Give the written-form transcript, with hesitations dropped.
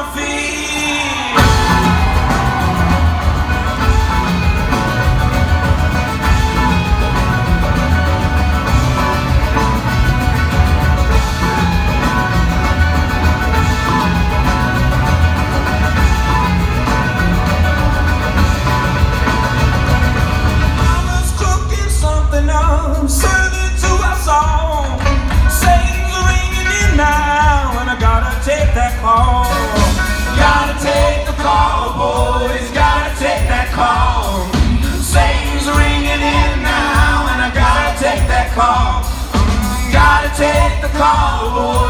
feet. Mama's cooking something up, serving to us all. Saints are ringing in now, and I gotta take that call. Gotta take the call, boys, gotta take that call. Saints are ringing in now, and I gotta take that call. Gotta take the call, boys.